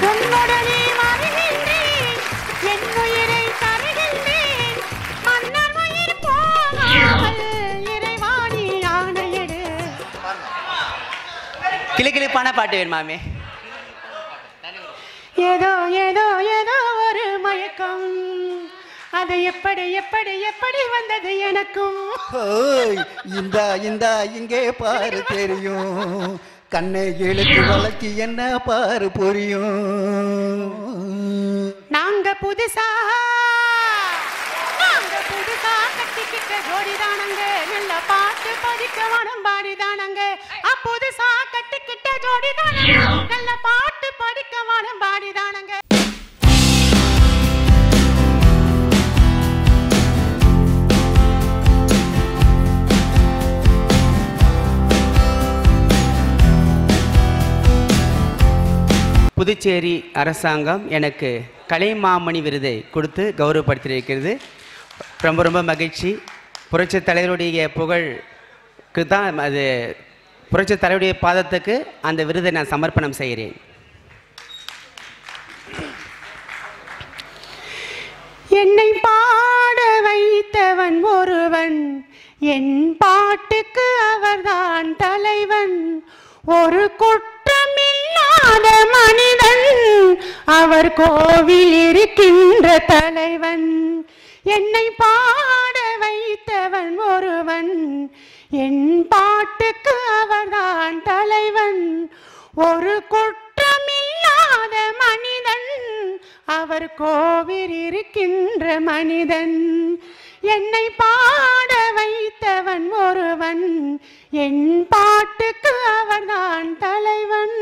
உன்னுடனே வருகின்றேன் என் உயிரை தருகின்றேன் மன்னர் உயிர் போகாமல் இறைவாணி ஆணையடு. கிளுகிளுப்பான பாட்டு வேணுமாமே. ஏதோ ஏதோ ஏதோ ஒரு மயக்கம் அது எப்படி எப்படி எப்படி வந்தது எனக்கும். இந்த இந்த இங்கே பாரு தெரியும் கண்ணை இழுத்து வளர்ச்சி என்ன பாரு புரியும். நாங்க புதுசா கட்டிக்கிட்ட ஜோடிதானங்க நல்ல பாட்டு பதிக்க மனம் பாடிதானங்க. புதுசா கட்டிக்கிட்ட ஜோடிதானங்க நல்ல பாட்டு படிக்க மனம் பாடிதானங்க. புதுச்சேரி அரசாங்கம் எனக்கு கலைமாமணி விருதை கொடுத்து கௌரவப்படுத்தியிருக்கிறது. ரொம்ப ரொம்ப மகிழ்ச்சி. புரட்சித் தலைவருடைய புகழுக்கு தான் அது, புரட்சித் தலைவருடைய பாதத்துக்கு அந்த விருதை நான் சமர்ப்பணம் செய்கிறேன். என்னை பாட வைத்தவன் ஒருவன் என் பாட்டுக்கு அவர்தான் தலைவன். ஒரு குற்றமில்லாத மனிதன் அவர் கோவில் இருக்கின்ற தலைவன். என்னை பாட வைத்தவன் ஒருவன் என் பாட்டுக்கு அவர்தான் தலைவன். ஒரு குற்றமில்லாத மனிதன் அவர் கோவில் இருக்கின்ற மனிதன். என்னை பாட வைத்தவன் ஒருவன் என் பாட்டுக்கு அவர்தான் தலைவன்.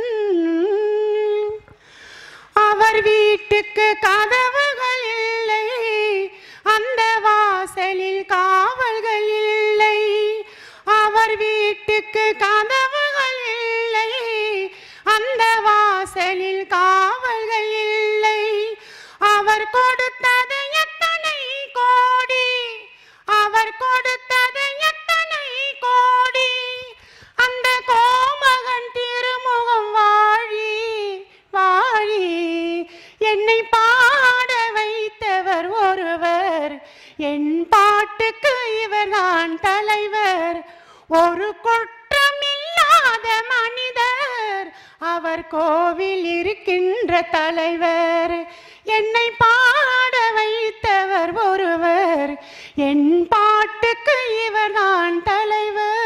அவர் வீட்டுக்கு கதவுகள் இல்லை அந்த வாசலில் காவல்கள் இல்லை. அவர் வீட்டுக்கு கதவுகள் இல்லை அந்த வாசலில் காவல்கள் இல்லை. அவர் கொடுத்தது எத்தனை கோடி, அவர் கொடுத்தது எத்தனை கோடி. அந்த கோமகன் திருமுகம் வாழி வாழி. என்னை பாட வைத்தவர் ஒருவர் என் பாட்டுக்கு இவர்தான் தலைவர். ஒரு குற்றமில்லாத மனிதர் அவர் கோவில் இருக்கின்ற தலைவர். என்னை பாட வைத்தவர் ஒருவர் என் பாட்டுக்கு இவர்தான் தலைவர்.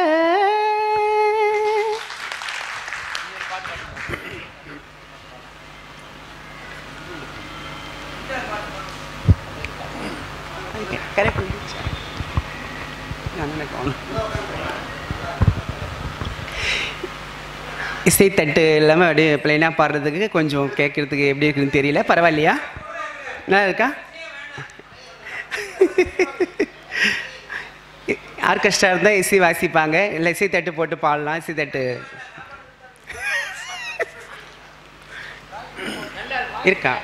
இசைத்தட்டு இல்லாமல் அப்படியே பிளைனாக பாடுறதுக்கு கொஞ்சம் கேட்குறதுக்கு எப்படி இருக்குன்னு தெரியல. பரவாயில்லையா? நல்லா இருக்கா? ஆர்கெஸ்ட்ரா இருந்தால் இசை வாசிப்பாங்க, இல்லை இசைத்தட்டு போட்டு பாடலாம். இசைத்தட்டு இருக்கா?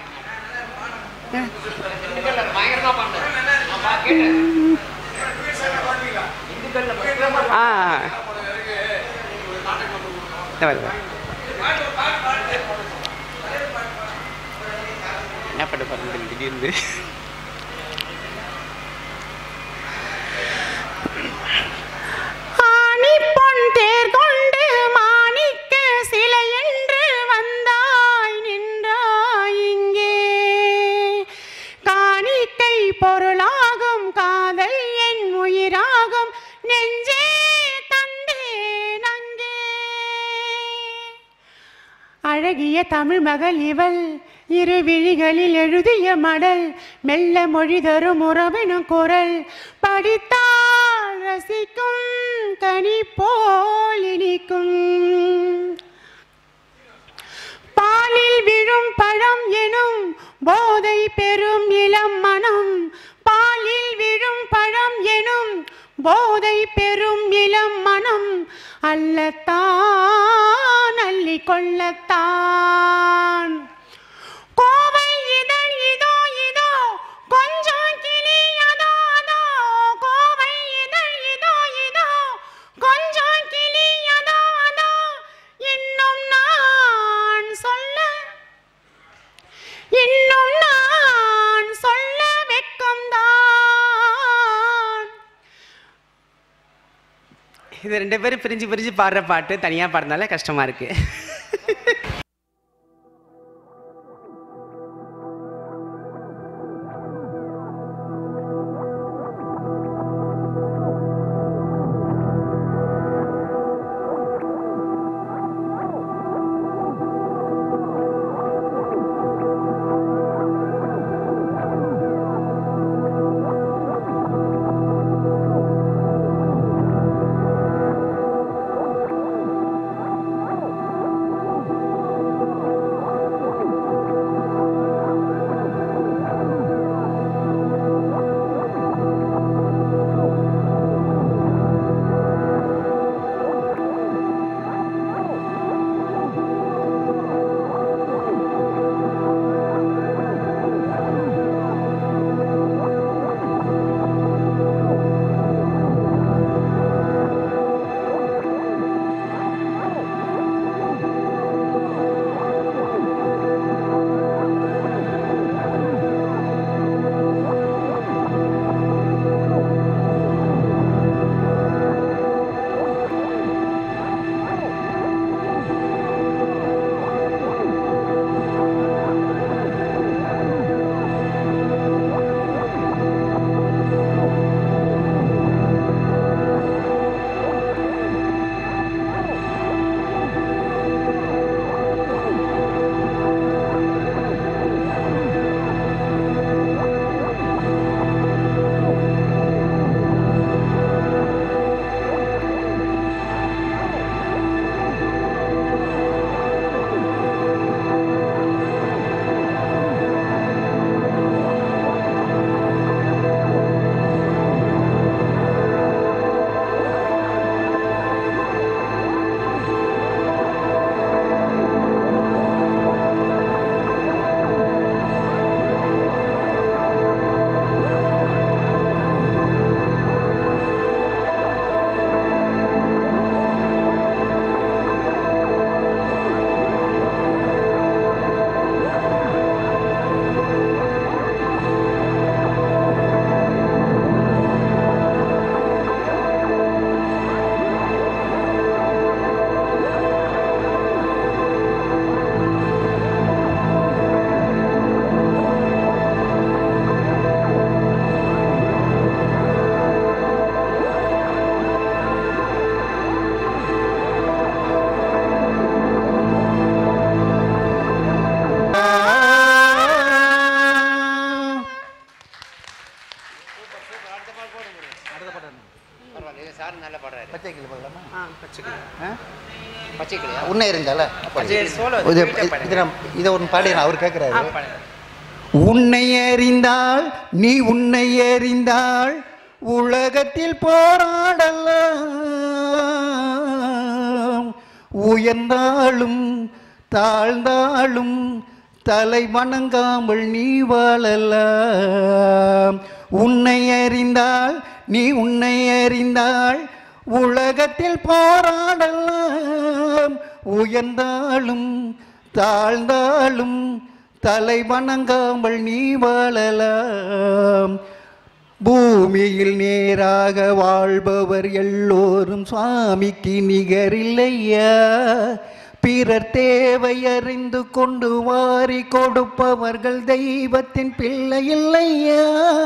என்ன பண்ண பாருங்க திடீர்னு. ஆணிப்பொன் தேர் கொண்டு மாணிக்க சிலை என்று வந்தாய் நின்றாய் இங்கே. காணிக்கை பொருளாகும் காதல் என் உயிராகும் நெஞ்சே தந்தேன் அங்கே. அழகிய தமிழ் மகள் இவள் இரு விழிகளில் எழுதிய மடல் மெல்ல மொழி தரும் உறவினும் குரல் படித்தால் ரசிக்கும் கனி போல் இனிக்கும். பாலில் விழும் பழம் எனும் போதை பெறும் இளம் மனம். பாலில் விழும் பழம் எனும் போதை பெறும் இளம் மனம் அல்லத்தான் அள்ளி கொள்ளத்தான். கோவை இதழ் இதோ இதோ கொஞ்சம் கிளி அதோ அதோ. கோவை இதழ் இதோ இதோ கொஞ்சம் கிளி அதோ அதோ. இன்னும் நான் சொல்ல இது 2 பேரும் பிரிஞ்சு பிரிஞ்சு பாடுற பாட்டு தனியாக பாடுறதுனால கஷ்டமாக இருக்குது. உன்னை இருந்தால இதை ஒன்று பாடி அவர் கேட்குறாரு. உன்னை அறிந்தால் நீ உன்னை அறிந்தால் உலகத்தில் போராடலாம், உயர்ந்தாலும் தாழ்ந்தாலும் தலை வணங்காமல் நீ வாழலாம். உன்னை அறிந்தால் நீ உன்னை அறிந்தால் உலகத்தில் போராடலாம், உயர்ந்தாலும் தாழ்ந்தாலும் தலை வணங்காமல் நீ வாழலாம். பூமியில் நேராக வாழ்பவர் எல்லோரும் சுவாமிக்கு நிகரில்லையா, பிறர் தேவை அறிந்து கொண்டு வாரி கொடுப்பவர்கள் தெய்வத்தின் பிள்ளை இல்லையா.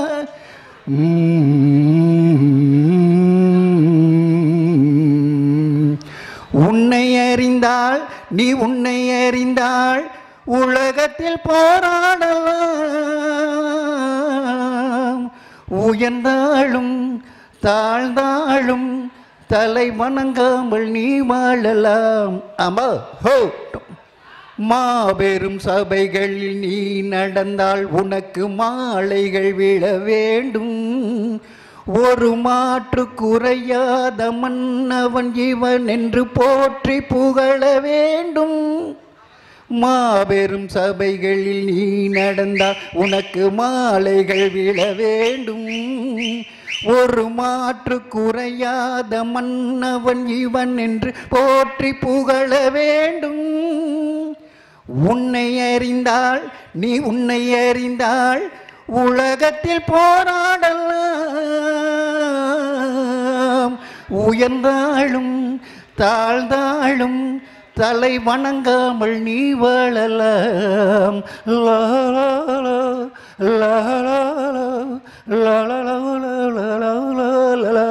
உன்னை அறிந்தால் நீ உன்னை அறிந்தால் உலகத்தில் போராடலாம், உயர்ந்தாலும் தாழ்ந்தாலும் தலை வணங்காமல் நீ வாழலாம். ஆமா ஹோ. மாபெரும் சபைகளில் நீ நடந்தால் உனக்கு மாலைகள் விழ வேண்டும், ஒரு மாற்று குறையாத மன்னவன் இவன் என்று போற்றி புகழ வேண்டும். மாபெரும் சபைகளில் நீ நடந்தால் உனக்கு மாலைகள் விழ வேண்டும், ஒரு மாற்று குறையாத மன்னவன் இவன் என்று போற்றி புகழ வேண்டும். உன்னை அறிந்தால் நீ உன்னை அறிந்தால் உலகத்தில் போராடலாம், உயர்ந்தாலும் தாழ்ந்தாலும் தலை வணங்காமல் நீ வாழலாம். லா லா லா லா லா லா லா லா லா லா.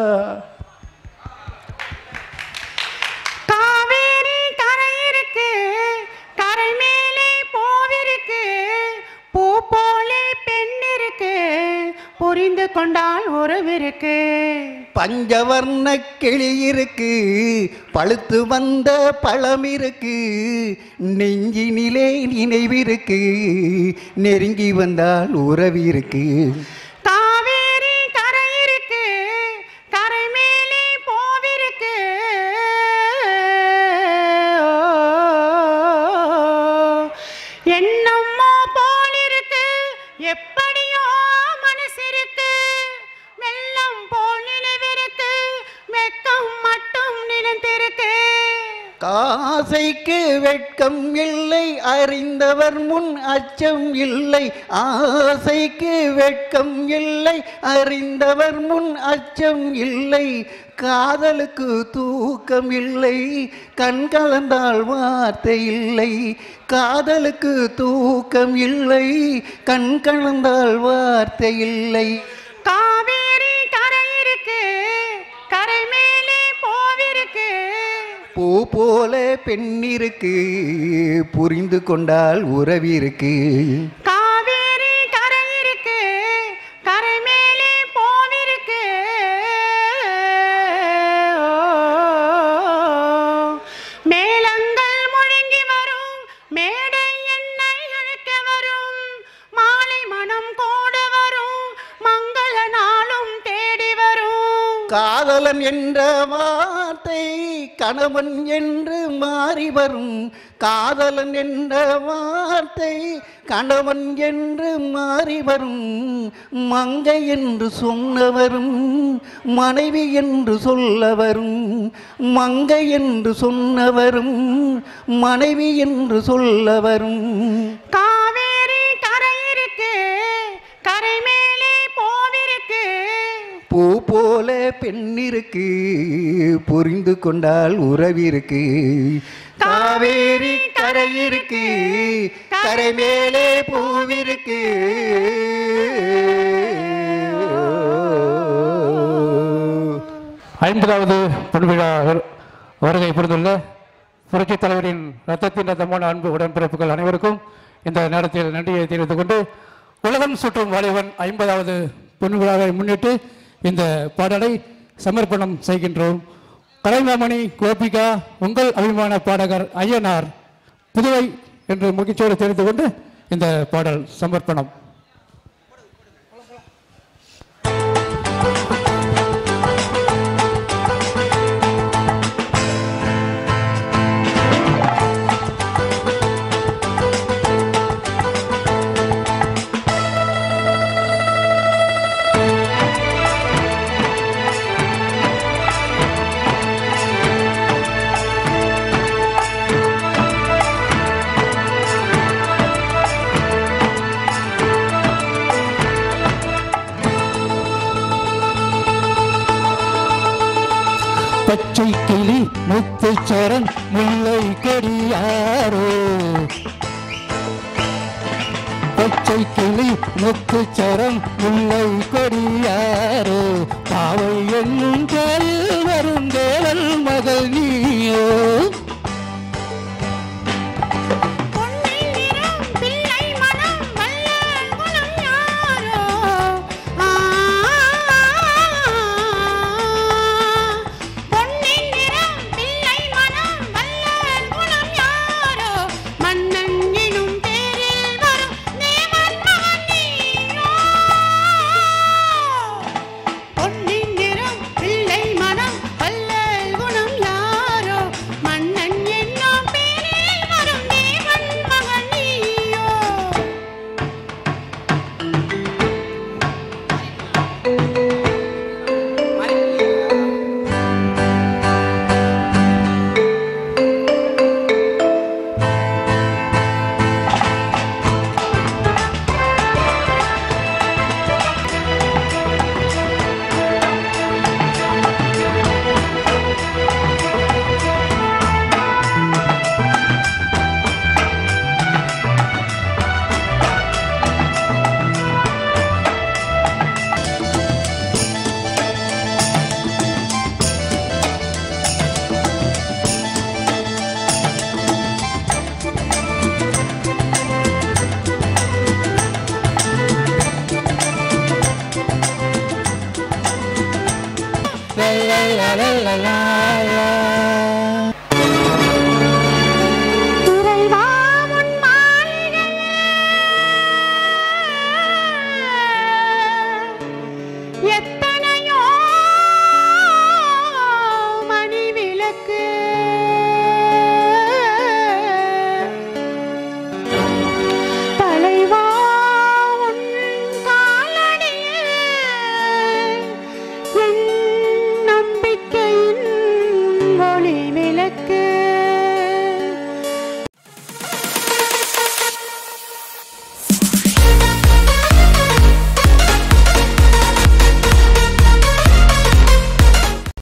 காவேரி கரை இருக்கு, கரை மேலே போவிருக்கு, பூ போலே பெண் இருக்கு, புரிந்து கொண்டால் உறவிருக்கு. பஞ்சவர்ண கிளி இருக்கு, பழுத்து வந்த பழம் இருக்கு, நெஞ்சினிலே நினைவிருக்கு, நெருங்கி வந்தால் உறவிருக்கு. காவேரி கரை இருக்கு, கரை மேலே போவிருக்கு, என்னம்மோ போல் இருக்கு, எப்படியோ மனசிருக்கு, வெள்ளம் போல் நினைவிருக்கு, வெட்கம் மட்டும் நினைத்திருக்கு. காசைக்கு வெட்கம் இல்லை, அறிந்தவர் முன் அச்சம் இல்லை. ஆசைக்கு வெட்கம் இல்லை, அறிந்தவர் முன் அச்சம் இல்லை. காதலுக்கு தூக்கம் இல்லை, கண் கலந்தால் வார்த்தை இல்லை. காதலுக்கு தூக்கம் இல்லை, கண் கலந்தால் வார்த்தை இல்லை. காவேரி கரை இருக்கு, கரை மேலே போவிருக்கு, பூ போல பெண் இருக்கு, புரிந்து கொண்டால் உறவிருக்கு. காவேரி கரை இருக்கு, கரை மேலே போவிருக்கு, மேளங்கள் முழங்கி வரும், மேடை என்னை அழைக்க வரும், மாலை மனம் கோட வரும், மங்கள நாளும் தேடி வரும். காதலன் என்ற வார்த்தை கணவன் என்று மாறி வரும். காதலன் என்ற வார்த்தை கணவன் என்று மாறி வரும். மங்கை என்று சொன்னவரும் மனைவி என்று சொல்ல வரும். மங்கை என்று சொன்னவரும் மனைவி என்று சொல்ல வரும். காவேரி கரை இருக்கு, கரை மேலே போவிருக்கு, பூ போல பெண் இருக்கு, புரிந்து கொண்டால் உறவிருக்கு. காவேரி கரை இருக்கு, கரை மேலே பூவிருக்கு. ஐம்பதாவது பொன்விழா வருகை புரிந்துள்ள புரட்சித் தலைவரின் ரத்தத்தின் ரத்தமான அன்பு உடன்பிறப்புகள் அனைவருக்கும் இந்த நேரத்தில் நன்றியை தெரிவித்துக் கொண்டு, உலகம் சுற்றும் வாலிபன் 50வது பொன்விழாவை முன்னிட்டு இந்த பாடலை சமர்ப்பணம் செய்கின்றோம். கலைமாமணி கோபிகா, உங்கள் அபிமான பாடகர் ஐயனார், புதுவை என்று மகிழ்ச்சியோடு தெரிந்து கொண்டு இந்த பாடல் சமர்ப்பணம். பச்சை கிளி முத்துச்சரன் முல்லை கொடியாரோ, பச்சை கிளி முத்துச்சரம் முல்லை கொடியாரோ, பாவை என்னும் பேரில் வரும் தேவல் மகள் நீயோ. மன்னன் லா லா லா லா.